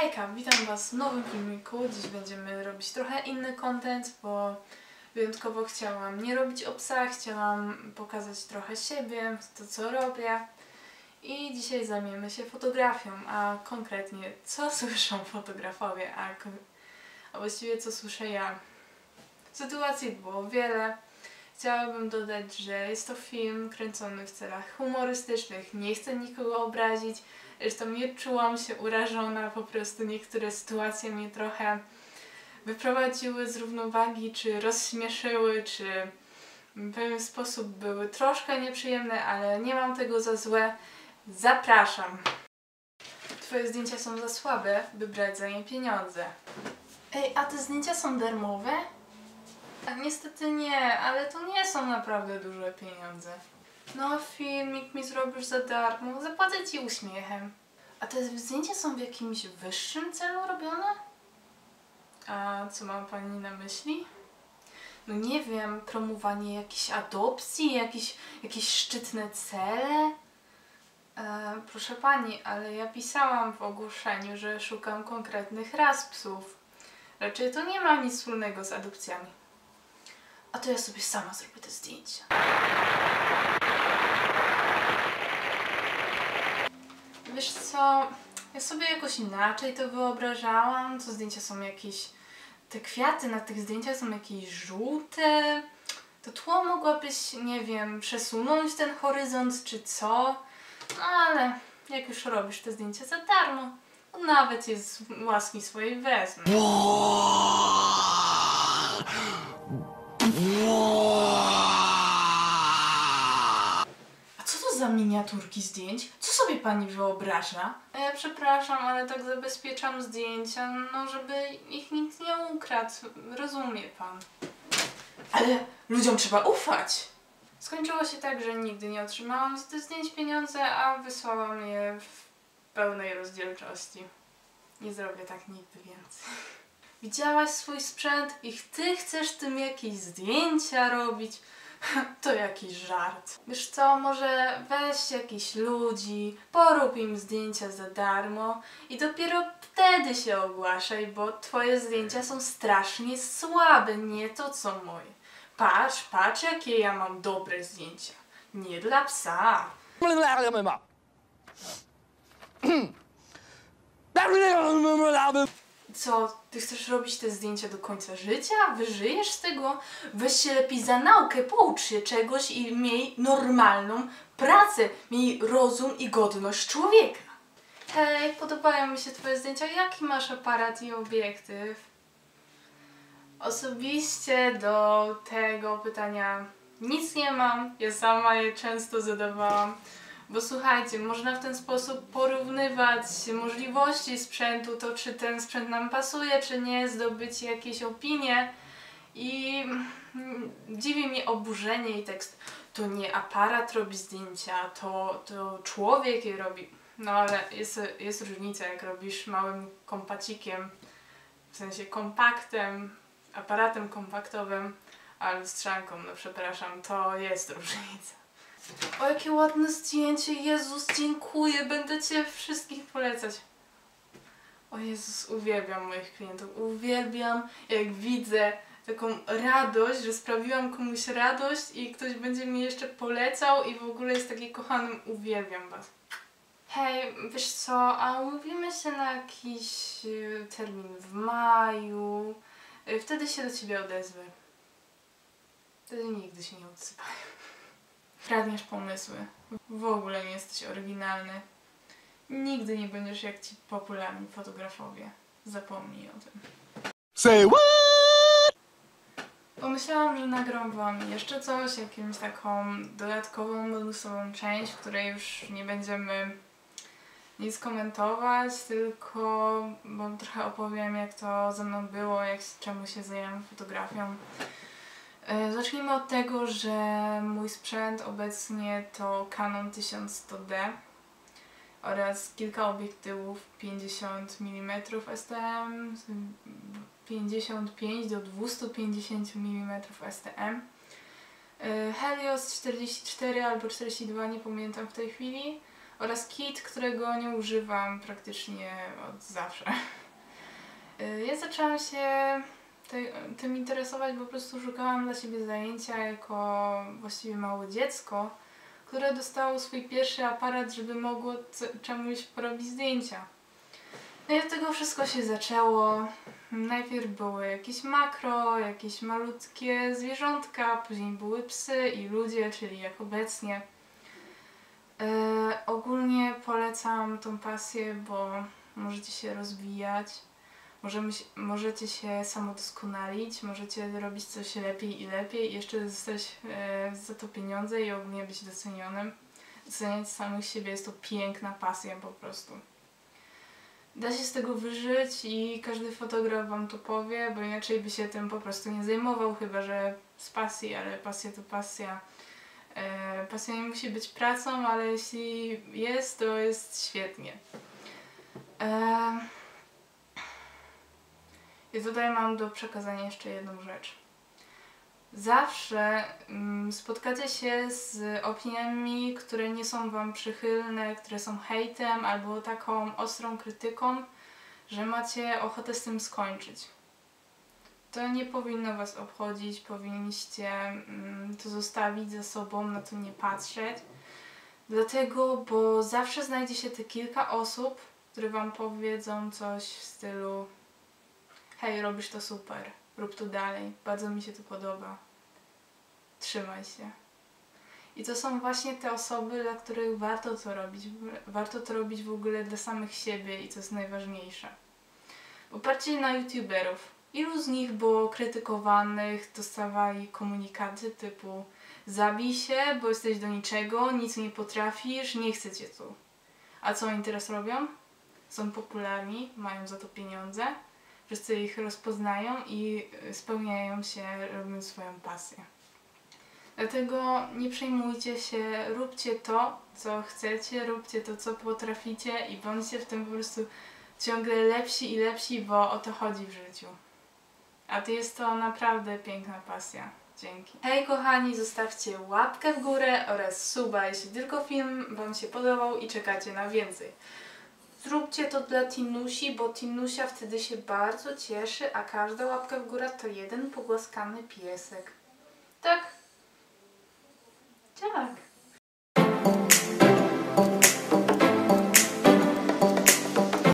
Hejka, witam Was w nowym filmiku. Dziś będziemy robić trochę inny content, bo wyjątkowo chciałam nie robić o psach, chciałam pokazać trochę siebie, to co robię. I dzisiaj zajmiemy się fotografią, a konkretnie co słyszą fotografowie, a właściwie co słyszę ja. Sytuacji było wiele. Chciałabym dodać, że jest to film kręcony w celach humorystycznych, nie chcę nikogo obrazić, zresztą nie czułam się urażona, po prostu niektóre sytuacje mnie trochę wyprowadziły z równowagi, czy rozśmieszyły, czy w pewien sposób były troszkę nieprzyjemne, ale nie mam tego za złe. Zapraszam! Twoje zdjęcia są za słabe, by brać za nie pieniądze. Ej, a te zdjęcia są darmowe? Niestety nie, ale to nie są naprawdę duże pieniądze. No, filmik mi zrobisz za darmo, zapłacę Ci uśmiechem. A te zdjęcia są w jakimś wyższym celu robione? A co ma Pani na myśli? No nie wiem, promowanie jakiejś adopcji, jakieś szczytne cele? Proszę Pani, ale ja pisałam w ogłoszeniu, że szukam konkretnych ras psów. Raczej to nie ma nic wspólnego z adopcjami. A to ja sobie sama zrobię te zdjęcia. Wiesz co, ja sobie jakoś inaczej to wyobrażałam. To zdjęcia są jakieś... Te kwiaty na tych zdjęciach są jakieś żółte. To tło mogłabyś, nie wiem, przesunąć ten horyzont czy co. No ale jak już robisz te zdjęcia za darmo, to nawet je z łaski swojej wezmę. A co to za miniaturki zdjęć? Co sobie Pani wyobraża? Ja przepraszam, ale tak zabezpieczam zdjęcia, no żeby ich nikt nie ukradł. Rozumie Pan. Ale ludziom trzeba ufać! Skończyło się tak, że nigdy nie otrzymałam z tych zdjęć pieniądze, a wysłałam je w pełnej rozdzielczości. Nie zrobię tak nigdy więcej. Widziałaś swój sprzęt i Ty chcesz tym jakieś zdjęcia robić? To jakiś żart. Wiesz co, może weź jakichś ludzi, porób im zdjęcia za darmo i dopiero wtedy się ogłaszaj, bo Twoje zdjęcia są strasznie słabe, nie to co moje. Patrz jakie ja mam dobre zdjęcia. Nie dla psa. Co, Ty chcesz robić te zdjęcia do końca życia? Wyżyjesz z tego? Weź się lepiej za naukę, poucz się czegoś i miej normalną pracę. Miej rozum i godność człowieka. Hej, podobają mi się Twoje zdjęcia. Jaki masz aparat i obiektyw? Osobiście do tego pytania nic nie mam. Ja sama je często zadawałam. Bo słuchajcie, można w ten sposób porównywać możliwości sprzętu, to czy ten sprzęt nam pasuje, czy nie, zdobyć jakieś opinie. I dziwi mnie oburzenie i tekst. To nie aparat robi zdjęcia, to człowiek je robi. No ale jest różnica, jak robisz małym kompacikiem, w sensie kompaktem, aparatem kompaktowym, a lustrzanką, no przepraszam, to jest różnica. O, jakie ładne zdjęcie, Jezus, dziękuję, będę Cię wszystkich polecać. O Jezus, uwielbiam moich klientów, uwielbiam jak widzę taką radość, że sprawiłam komuś radość i ktoś będzie mi jeszcze polecał i w ogóle jest taki kochanym, uwielbiam Was. Hej, wiesz co, a umówimy się na jakiś termin w maju, wtedy się do Ciebie odezwę. Wtedy nigdy się nie odzywają. Kradniesz pomysły. W ogóle nie jesteś oryginalny. Nigdy nie będziesz jak ci popularni fotografowie. Zapomnij o tym. Say what? Pomyślałam, że nagram Wam jeszcze coś, jakąś taką dodatkową, bonusową część, w której już nie będziemy nic komentować, tylko Wam trochę opowiem, jak to ze mną było, czemu się zajęłam fotografią. Zacznijmy od tego, że mój sprzęt obecnie to Canon 1100D oraz kilka obiektywów 50 mm STM, 55 do 250 mm STM, Helios 44 albo 42, nie pamiętam w tej chwili, oraz kit, którego nie używam praktycznie od zawsze. Ja zaczęłam się tym interesować, bo po prostu szukałam dla siebie zajęcia jako właściwie małe dziecko, które dostało swój pierwszy aparat, żeby mogło czemuś porobić zdjęcia. No i od tego wszystko się zaczęło. Najpierw były jakieś makro, jakieś malutkie zwierzątka, później były psy i ludzie, czyli jak obecnie. Ogólnie polecam tą pasję, bo możecie się rozwijać, możecie się samodoskonalić, możecie robić coś lepiej i lepiej i jeszcze dostać za to pieniądze i ogólnie być docenionym. Doceniać samych siebie jest to piękna pasja po prostu. Da się z tego wyżyć i każdy fotograf wam to powie, bo inaczej by się tym po prostu nie zajmował, chyba że z pasji, ale pasja to pasja. Pasja nie musi być pracą, ale jeśli jest, to jest świetnie. I tutaj mam do przekazania jeszcze jedną rzecz. Zawsze spotkacie się z opiniami, które nie są wam przychylne, które są hejtem albo taką ostrą krytyką, że macie ochotę z tym skończyć. To nie powinno was obchodzić, powinniście to zostawić za sobą, na to nie patrzeć. Dlatego, bo zawsze znajdzie się te kilka osób, które wam powiedzą coś w stylu: hej, robisz to super, rób to dalej, bardzo mi się to podoba, trzymaj się. I to są właśnie te osoby, dla których warto to robić. Warto to robić w ogóle dla samych siebie i to jest najważniejsze. Popatrzcie na youtuberów. Ilu z nich było krytykowanych, dostawali komunikaty typu: zabij się, bo jesteś do niczego, nic nie potrafisz, nie chcę cię tu. A co oni teraz robią? Są popularni, mają za to pieniądze, wszyscy ich rozpoznają i spełniają się, robiąc swoją pasję. Dlatego nie przejmujcie się, róbcie to, co chcecie, róbcie to, co potraficie i bądźcie w tym po prostu ciągle lepsi i lepsi, bo o to chodzi w życiu. A to jest to naprawdę piękna pasja. Dzięki. Hej kochani, zostawcie łapkę w górę oraz suba, jeśli tylko film wam się podobał i czekacie na więcej. Zróbcie to dla Tinusi, bo Tinusia wtedy się bardzo cieszy, a każda łapka w górę to jeden pogłaskany piesek. Tak? Tak.